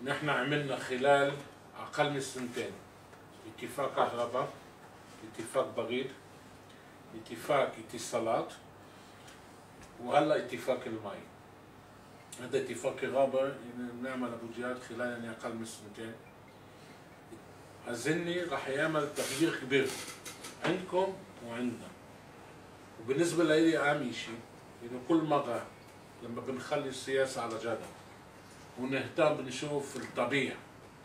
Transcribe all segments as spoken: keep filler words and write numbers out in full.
نحن عملنا خلال أقل من سنتين اتفاق كهرباء، اتفاق بريد، اتفاق اتصالات، وهلا اتفاق المي. هذا اتفاق كهرباء بنعمل أبو جهاد خلال يعني أقل من سنتين. أظني راح يعمل تغيير كبير عندكم وعندنا. وبالنسبة لي أهم شيء إنه كل مرة لما بنخلي السياسة على جنب ونهتم بنشوف الطبيعة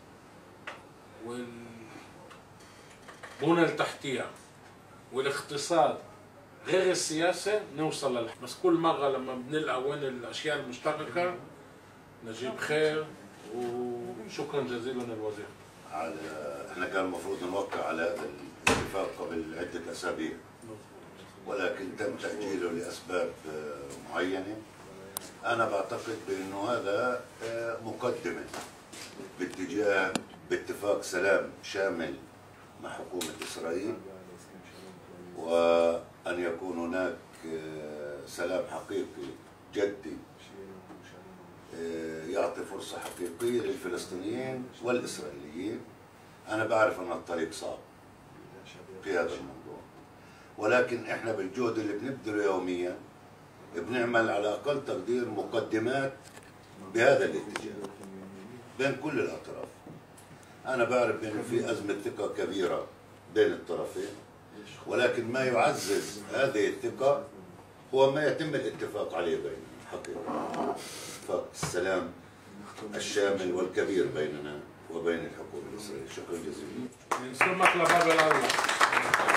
والبنى التحتية والاقتصاد غير السياسة نوصل للح. بس كل مرة لما بنلقى وين الأشياء المشتركة نجيب خير. وشكرا جزيلا للوزير. على احنا كان المفروض نوقع على هذا الاتفاق قبل عدة أسابيع، ولكن تم تأجيله لأسباب معينة. أنا بعتقد بأنه هذا مقدمة باتجاه باتفاق سلام شامل مع حكومة إسرائيل، وأن يكون هناك سلام حقيقي جدي يعطي فرصة حقيقية للفلسطينيين والإسرائيليين. أنا بعرف أن الطريق صعب في هذا الموضوع، ولكن إحنا بالجهد اللي بنبذله يوميا بنعمل على أقل تقدير مقدمات بهذا الاتجاه بين كل الأطراف. أنا بعرف بأنه في أزمة ثقة كبيرة بين الطرفين، ولكن ما يعزز هذه الثقة هو ما يتم الاتفاق عليه بيننا حقيقة، اتفاق السلام الشامل والكبير بيننا وبين الحكومة الإسرائيلية. شكرا جزيلا. نسمك لباب الله.